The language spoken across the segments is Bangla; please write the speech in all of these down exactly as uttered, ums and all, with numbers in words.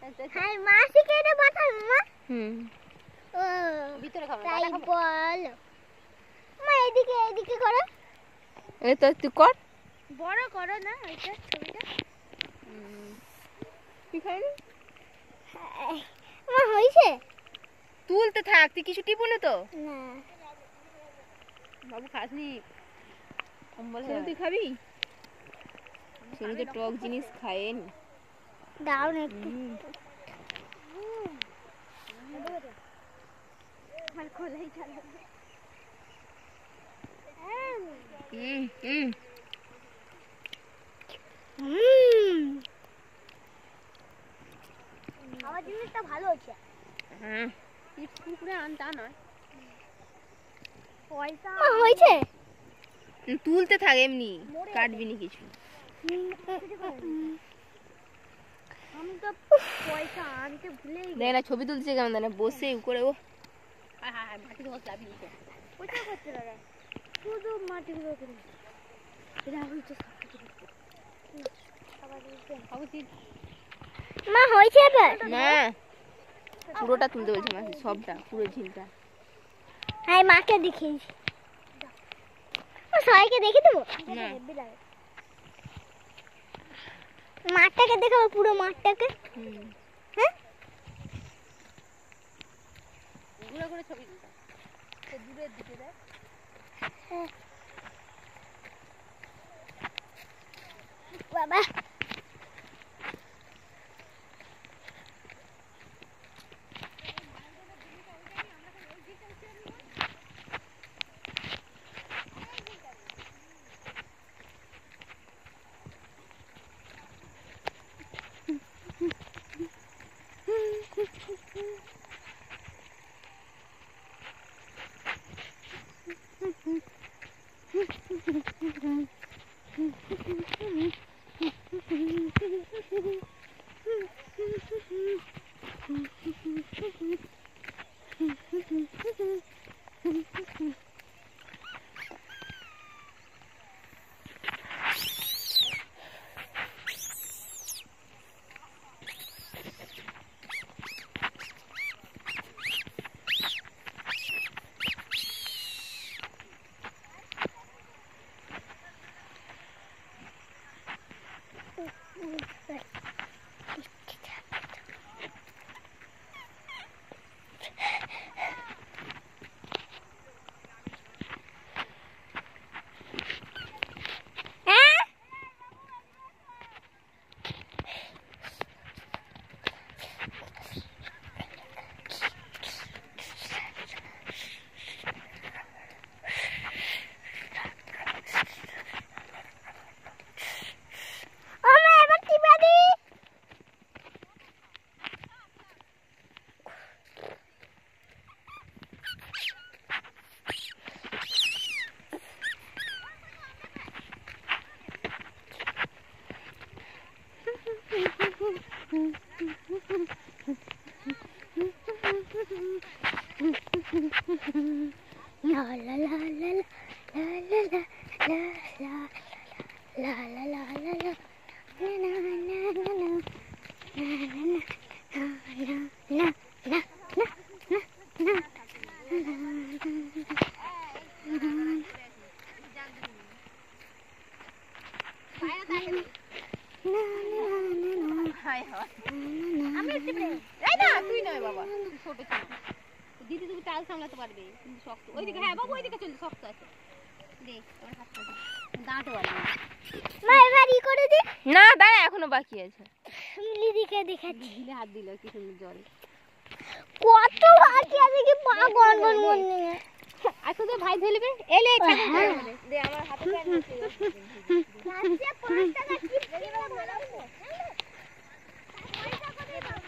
হ্যাঁ মাসি কেটে পাঠান মা। হুম ও ভিতরে খাবো তাই বল মা এদিকে এদিকে করো। এই তো তুই কর বড় করো না ওইটা ছবিটা। তুই খাইনি মা হইছে তুলতে থাক তুই কিছু টিপু না তো না বাবু খাসনি তুই খাবি শুনি তো টক জিনিস খায়েন দাও না একটু আমার খোলাই চলে হুম হুম হুম খাওয়ার জিনিসটা ভালো হচ্ছে। হ্যাঁ টিপস কুকুরে আনতা নয় পয়সা হয়েছে তুলতে থাক এমনি কাটবি না কিছু। আমি তো পয়সা আনতে ভুলে দেখ না ছবি তুলছে কেমন জানে বসে করে ও হ্যাঁ হ্যাঁ মাটি ধস লাভি নিতে ওটা করতে দাদা শুধু মাটিগুলো করে এটা হইছে মা হয়েছে এবার না পুরোটা তুলতে বলছি মাসি সবটা পুরো ঝিলটা। হ্যাঁ মাকে দেখিস সবাইকে দেখে দেবো না মাঠটাকে দেখাবো পুরো মাঠটাকে। হ্যাঁ ঘুরে ঘুরে ছবি তুলতে সে দূরের দিকে দেয় বাবা দিদি তুমি তাল সামলাতে পারবে কিন্তু শক্ত ওইদিকে হ্যাঁ বাবু ওইদিকে চল শক্ত আছে দে তোর হাতটা দে দাঁড়াতে পারবি না মা এবার ই করে দে না দাঁড়া এখনো বাকি আছে দিদিকে দেখাচ্ছি দিলে হাত দিল কি সুন্দর জল কত বাকি আছে কি পা গন গন গন নিয়ে আজকে তো ভাই ধরবে এলে খাবে দে আমার হাতে প্যান আছে নাচে পাঁচ টাকা কি দেবে মারাবো পয়সা কোথায় পাবো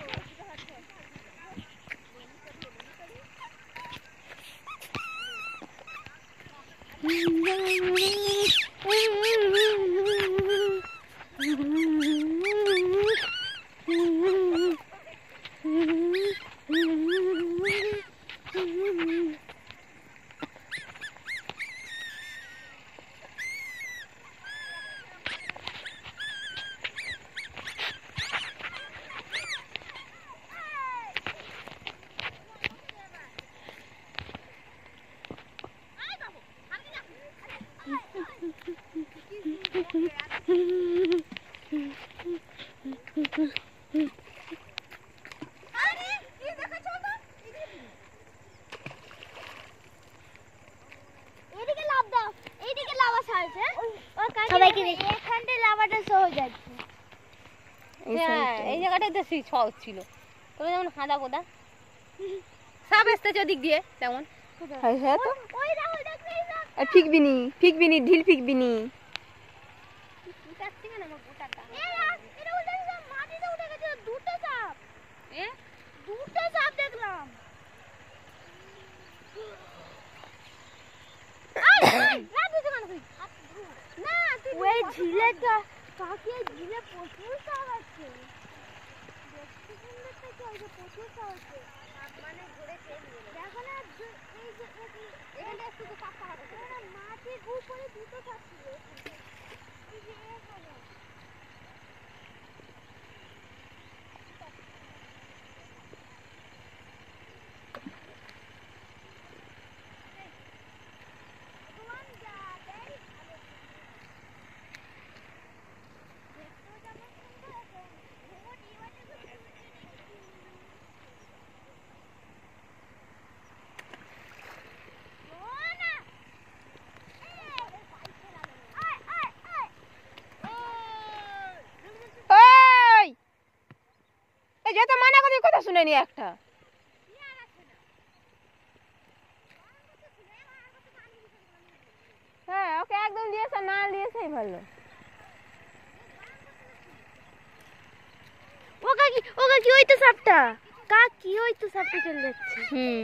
এদিকে লাভ দাও, এইদিকে লাভা ছাড়ছে। সবাইকে এখানটায় লাভাটা সহজ যাচ্ছে। হ্যাঁ, এই জায়গাটায় তো সহজ ছিল। তবে যেমন হাঁদা কোদা সাপ আসতেছে ওদিক দিয়ে তেমন। হ্যাঁ হ্যাঁ তো ওই রাহুল দেখবে, এই রাহুল। আর ফিকবিনি ফিকবিনি ঢিল ফিকবিনি। উঠাচ্ছি কেন আমার গোটাটা? এই রাহুল, এই রাহুল দেখবে মাটিতে উঠে গেছে দুটো সাপ। এ দুটো সাপ দেখলাম। রাধু দোকান কই? না, ওই ঝিলেটা কাকে ঝিলে প্রচুর সাপ আছে। দেখতে সুন্দর থেকে ওই যে প্রচুর সাপ আছে। সাপ মানে ঘুরে চেন গেল। দেখো না এই যে এখানে একটু সাপ পাওয়া যাচ্ছে। না মাটির উপরে দুটো সাপ ছিল। এই যে এখানে। ওই এই যত মানা করি কথা শুনেনি একটা। হ্যাঁ ওকে একদম দিয়েছে, না দিয়েছেই ভালো। ও কাকি, ও কাকি ওই তো সাপটা। কাকি ওই তো সাপটা চলে যাচ্ছে। হুম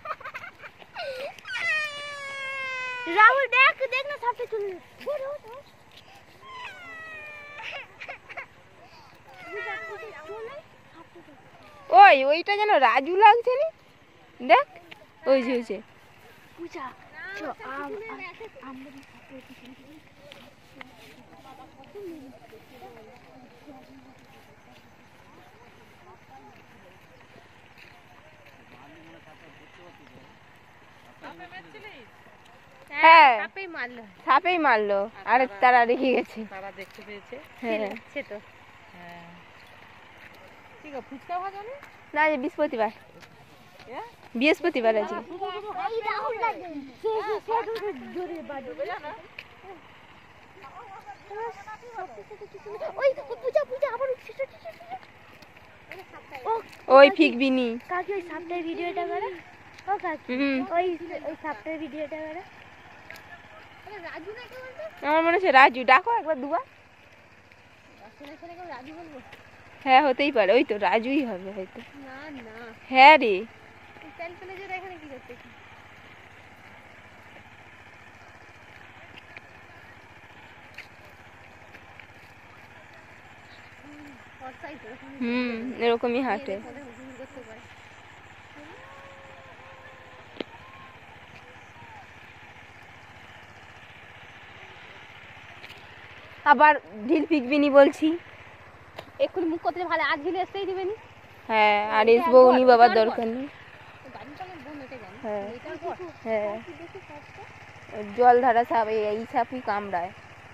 রাহুল দেখ, দেখ না সাপটা চলে যাচ্ছে। ওই ওইটা যেন রাজু লাগছে নি, দেখ ওই যে ওই যে পূজা চ আম আমরা হ্যাঁ সাপেই মারলো। সাপেই মারলো আর তারা রেখে গেছে। তারা দেখতে পেয়েছে। হ্যাঁ সে তো হ্যাঁ ঠিক আছে, ফুচকা ভাজা নেই? না যে বৃহস্পতিবার, এ? বৃহস্পতিবার আছে। এই রাহুল লাগে সে সে জোরে বাজবে না। ওই পূজা পূজা আবার উঠছে। ও ওই ফিকবিনি কাকি ওই সাপটার ভিডিওটা করে। ও কাকি হুম। ওই ওই সাপটার ভিডিওটা করে। রাজু নাকি বলতো? আমার মনে হচ্ছে রাজু, ডাকো একবার দুবার। শুনে শুনে কেউ রাজু বলবো? হ্যাঁ হতেই পারে, ওই তো রাজুই হবে হয়তো। না না, হ্যাঁ রে তেল ফেলে জোরে এখানে কি করতে? হুম এরকমই হাঁটে। করতে পারে। আবার ঢিল ফিকবিনি বলছি। এক্ষুনি মুখ করতে ভালো, আজ ঝিলে আসতেই দিবেনি। হ্যাঁ আর এসবো উনি বাবার দরকার নেই। হ্যাঁ হ্যাঁ জল ধারা সাপ, এই এই সাপই কামড়ায়।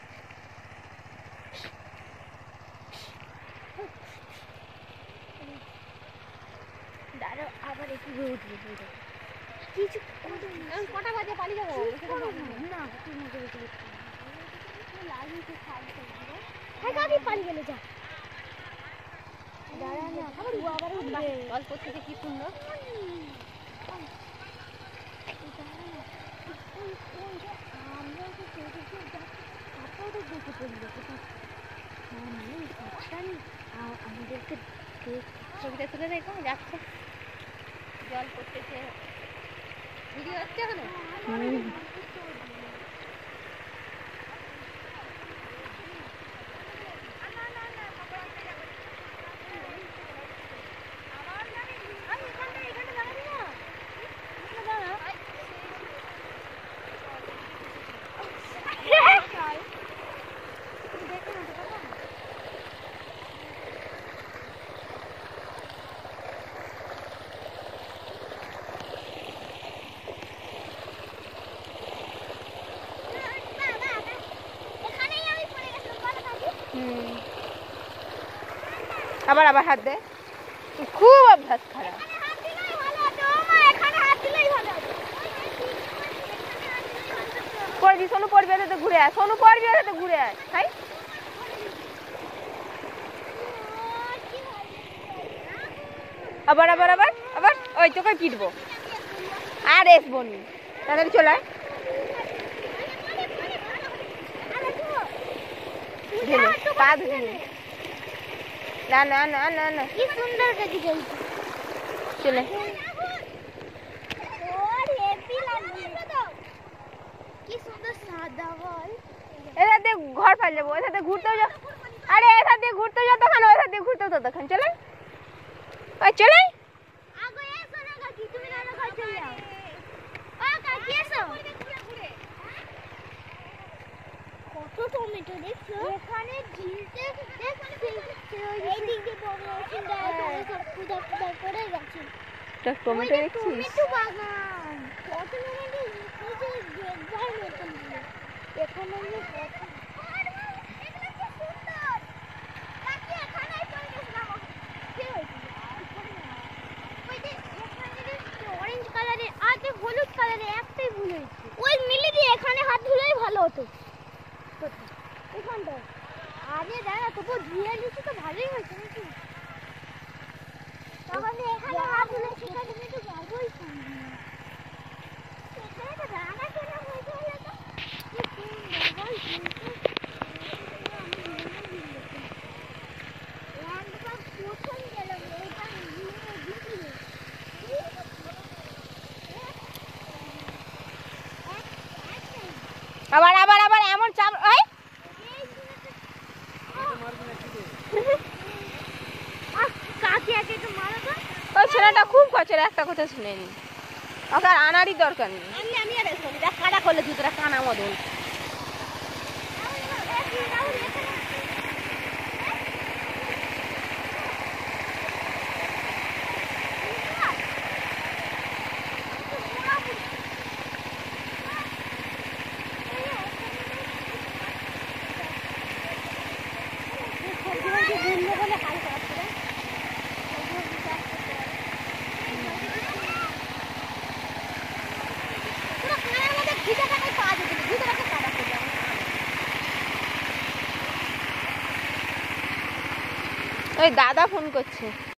দাঁড়াও আবার একটু রোদ উঠবে। কিছু কটা বাজে পালিয়ে যাবো? না তুই মজা বেশি লাগিয়েছে খাওয়া। হ্যাঁ কাকি পালিয়ে গেলে যা। দাঁড়া না আবার ও আবার উঠবে। গল্প থেকে কি সুন্দর। আমরা তো দেখে সাপটাও তো দেখে পড়লো কোথাও। মানে সাপটা আমাদেরকে ছবিটা তুলে দেখো যাচ্ছে, জল করতেছে। ভিডিও হচ্ছে এখনো? হুম আবার আবার হাত দে, খুব অভ্যাস খারাপ। কই দি সোনু পড়বি তো ঘুরে আয়, সোনু পড়বি তো ঘুরে আয়। হাই আবার আবার আবার আবার ওই তোকে পিটবো আর আসবো নি, তাড়াতাড়ি চলে আয়। ঢেলে পা ধুয়ে নে। না না না না না কি সুন্দর কাটি গেছে। চলে কি সুন্দর সাদা বল। এখান দিয়ে ঘর পাই যাবো, এখান দিয়ে ঘুরতেও যাও। আরে এখান দিয়ে ঘুরতেও যাও তখন, ওইখান দিয়ে ঘুরতেও তো তখন। চলে ওই চলে আগে এসো না কাকি, তুমি না ঘর চলে যাও। ও কাকি এসো। কত টমেটো দেখছো এখানে ঝিলতে দেখছি। এই দিক দিয়ে বড় চিন্তা করে সব কুদা কুদা করে গেছে। একটা টমেটো দেখছিস? টমেটো বাগান কত টমেটো নিচে দেখবার মতন দিয়ে এখানে যে কত এগুলো কি সুন্দর। কাকি এখানেই চলে গেছিলাম। কি হয়েছে ওই যে এখানে যে অরেঞ্জ কালারের আর যে হলুদ কালারের একটাই ভুল হয়েছে। ওই মিলে দিয়ে এখানে হাত ধুলেই ভালো হতো এখানটা। আরে দাঁড়া তবু ধুয়ে নিচ্ছি তো ভালোই হয়েছে নাকি। তখন এখানে হাত ধুলে সেখানে তুমি তো যাবোই এখানে তো রান্না কেনা হয়েছে হলে তো কি সুন্দর বল। একবার প্রথম গেলাম ওইটা দিদি আবার আবার আবার এমন চাপ ওই কাকি আগে একটু মারো তো। ওই ছেলেটা খুব কচের, একটা কথা শুনে নি, ওকে আর আনারই দরকার নেই। আমি আমি আর শুনি দেখ কাটা করলে জুতোটা কানা মদন। ওই দাদা ফোন করছে।